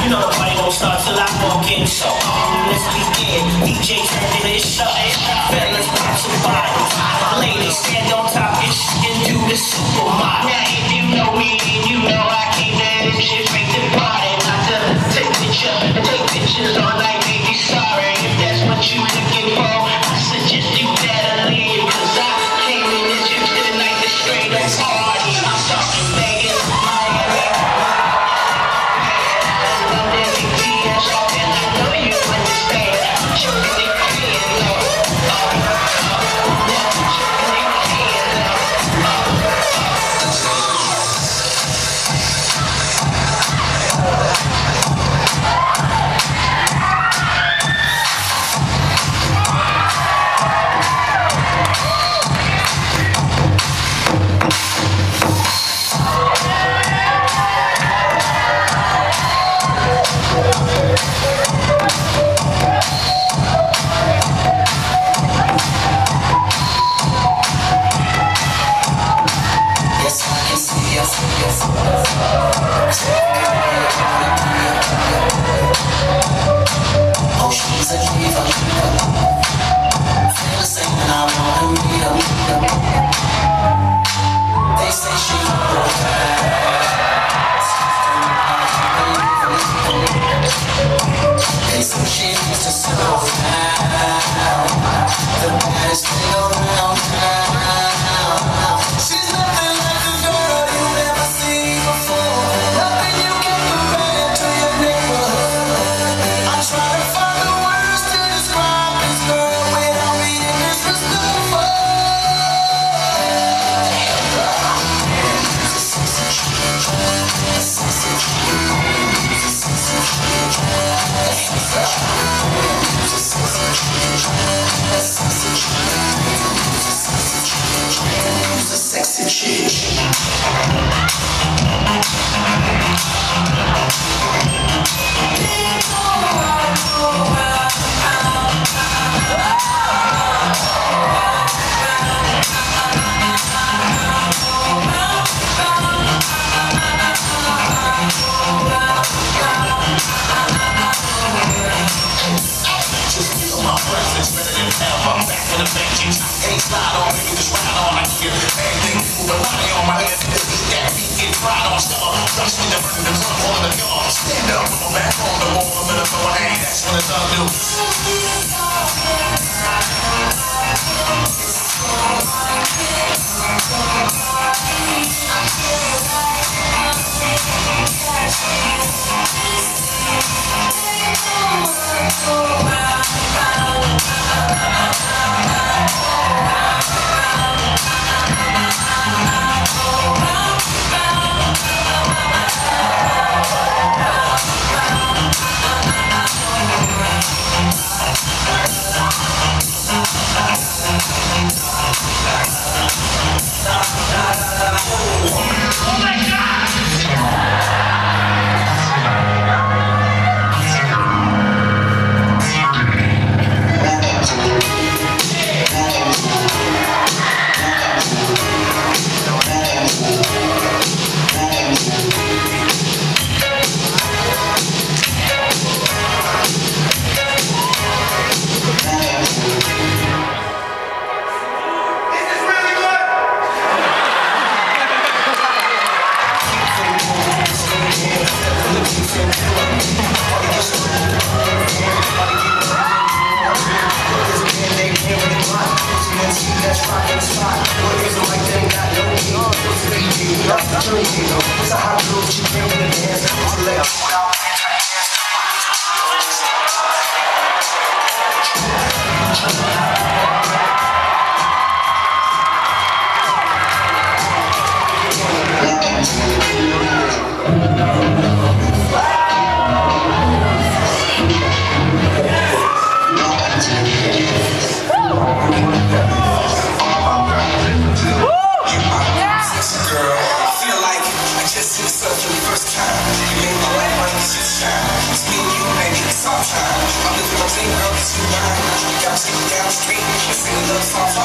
You know the party won't start till I walk in. So let's begin. DJ turn it up. Fellas pop some bottles. Ladies stand on top and do the supermodel. Now if you know me, you know I came there and shit make the party. Not to take pictures all night, baby. Sorry if that's what you looking for. I suggest you better leave, cause I came in this trip to the night to straight up party. I'm talking Vegas, Miami, London, BTS, and I know you understand. Choking their hands up. Sometimes I'm living my dream, girl, 'cause you mine. You gotta take it down the street. You feel a little something.